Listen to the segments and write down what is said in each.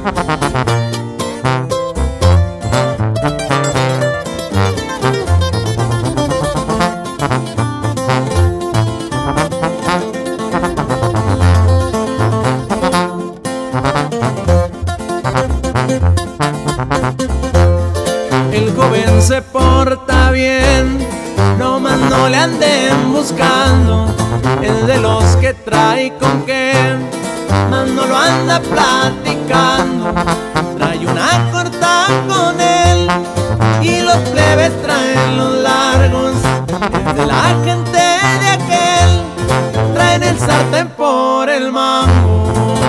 El joven se porta bien, nomás no le anden buscando. Es de los que trae con qué, mas no lo anda platicando. Trae una corta con él y los plebes traen los largos. Es de la gente de aquel, traen el sartén por el mango.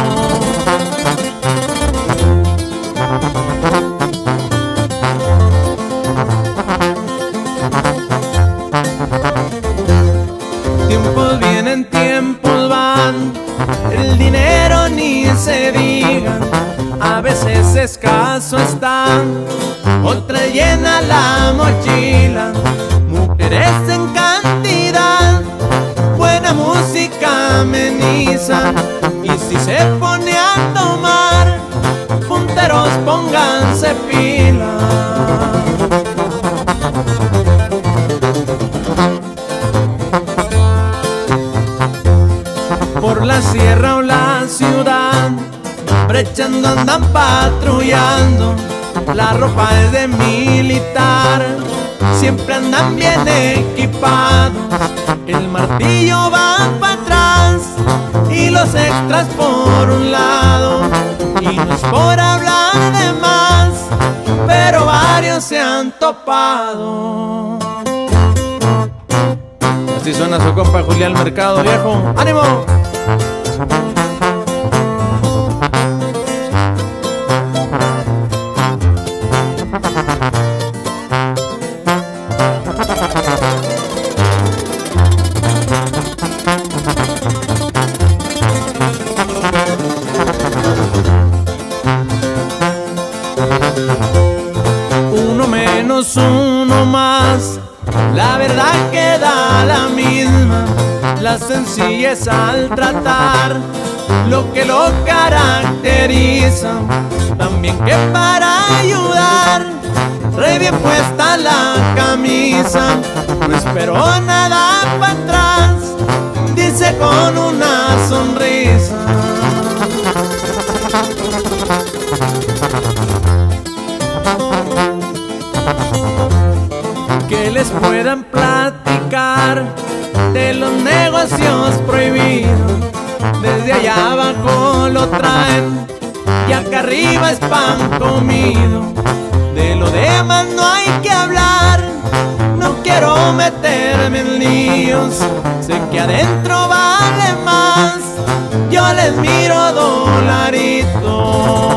Tiempos vienen, tiempos van, el dinero ni se diga, a veces escaso está, otra llena la mochila. Mujeres en cantidad, buena música ameniza, y si se pone a tomar, punteros pónganse pila. Por la sierra o la ciudad, brechando andan patrullando. La ropa es de militar, siempre andan bien equipados. El martillo va para atrás y los extras por un lado. Y no es por hablar de más, pero varios se han topado. Así suena su compa Julián Mercado, viejo. ¡Ánimo! Uno menos, uno más, la verdad queda la misma. La sencillez al tratar, lo que lo caracteriza. También que para ayudar, re bien puesta la camisa. No esperó nada para atrás, dice con una sonrisa. Que les puedan platicar de los negocios prohibidos. Desde allá abajo lo traen y acá arriba es pan comido. De lo demás no hay que hablar, no quiero meterme en líos. Sé que adentro vale más, yo les miro dolaritos.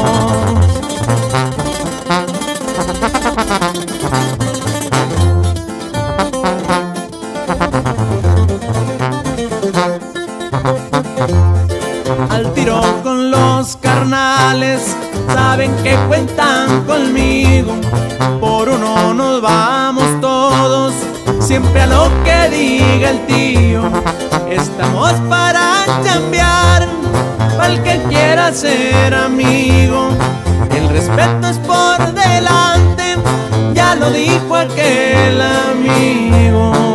Al tiro con los carnales, saben que cuentan conmigo. Por uno nos vamos todos, siempre a lo que diga el tío. Estamos para chambear, pa'l que quiera ser amigo. El respeto es por delante, ya lo dijo aquel amigo.